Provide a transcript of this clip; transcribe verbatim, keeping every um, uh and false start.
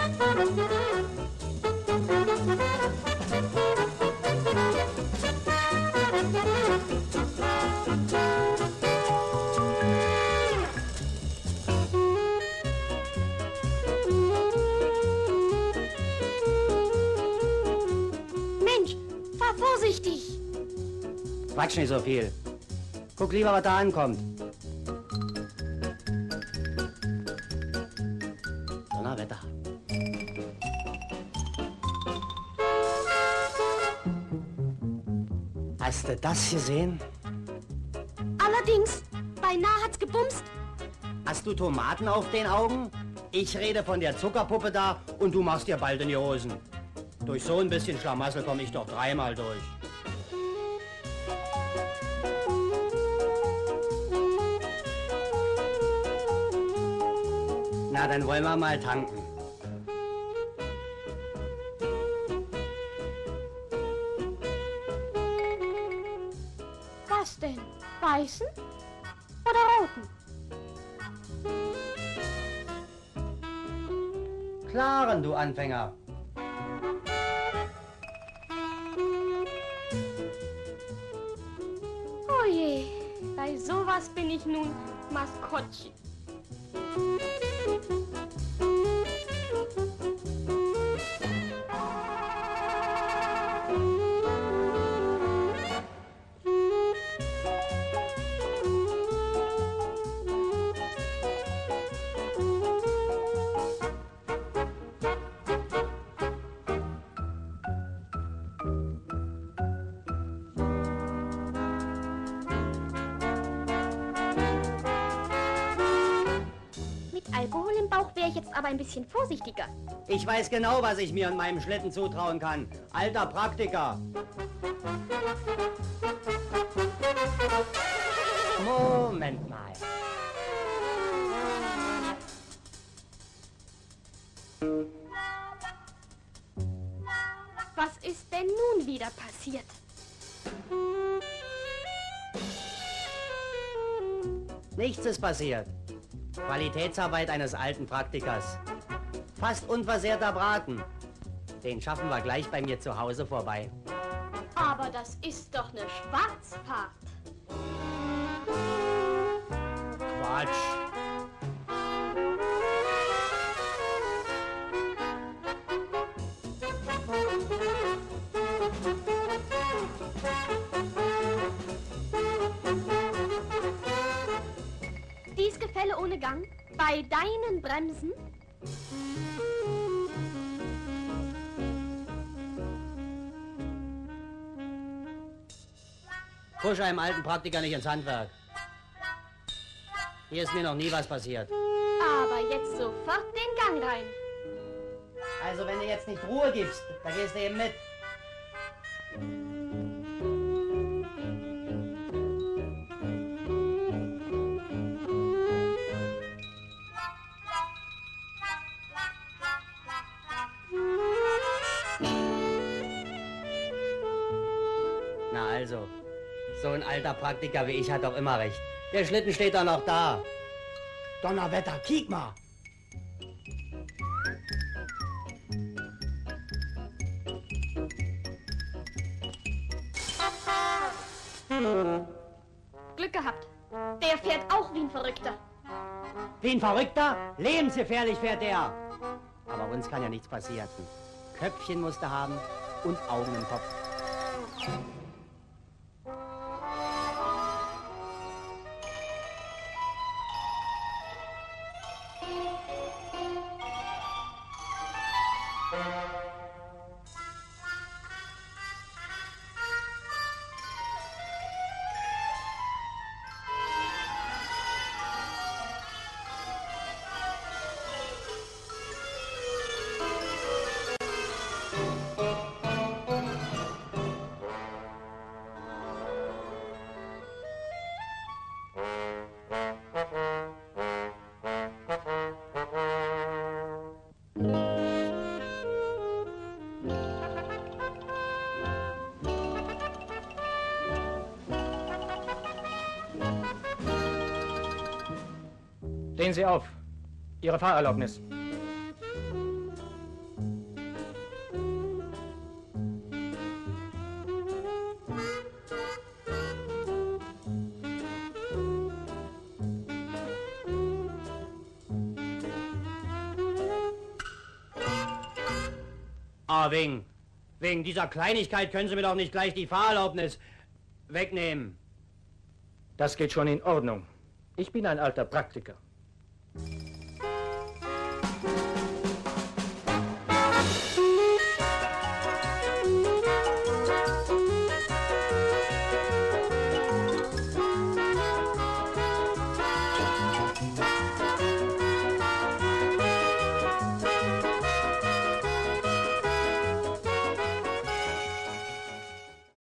Mensch, fahr vorsichtig. Quatsch nicht so viel. Guck lieber, was da ankommt. Donnerwetter. Hast du das gesehen? Allerdings, beinahe hat's gebumst. Hast du Tomaten auf den Augen? Ich rede von der Zuckerpuppe da und du machst dir bald in die Hosen. Durch so ein bisschen Schlamassel komme ich doch dreimal durch. Na, dann wollen wir mal tanken. Was denn? Weißen oder roten? Klaren, du Anfänger. Oh je, bei sowas bin ich nun Maskottchen. Alkohol im Bauch wäre ich jetzt aber ein bisschen vorsichtiger. Ich weiß genau, was ich mir in meinem Schlitten zutrauen kann. Alter Praktiker. Moment mal. Was ist denn nun wieder passiert? Nichts ist passiert. Qualitätsarbeit eines alten Praktikers. Fast unversehrter Braten. Den schaffen wir gleich bei mir zu Hause vorbei. Aber das ist doch eine Schwarzfahrt. Quatsch. Dies Gefälle ohne Gang, bei deinen Bremsen? Push einem alten Praktiker nicht ins Handwerk. Hier ist mir noch nie was passiert. Aber jetzt sofort den Gang rein. Also wenn du jetzt nicht Ruhe gibst, dann gehst du eben mit. Na also, so ein alter Praktiker wie ich hat doch immer recht. Der Schlitten steht doch noch da. Donnerwetter, kiek mal. Glück gehabt. Der fährt auch wie ein Verrückter. Wie ein Verrückter? Lebensgefährlich fährt der. Aber uns kann ja nichts passieren. Köpfchen musst du haben und Augen im Kopf. Stehen Sie auf. Ihre Fahrerlaubnis. Ah, wegen, wegen dieser Kleinigkeit können Sie mir doch nicht gleich die Fahrerlaubnis wegnehmen. Das geht schon in Ordnung. Ich bin ein alter Praktiker.